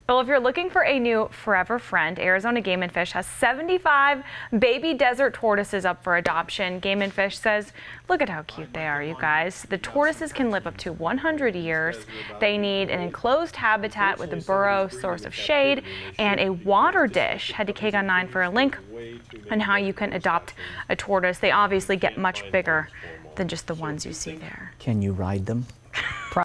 Well, if you're looking for a new forever friend, Arizona Game and Fish has 75 baby desert tortoises up for adoption. Game and Fish says, look at how cute they are, you guys. The tortoises can live up to 100 years. They need an enclosed habitat with a burrow, source of shade, and a water dish. Head to KGUN9 for a link on how you can adopt a tortoise. They obviously get much bigger than just the ones you see there. Can you ride them?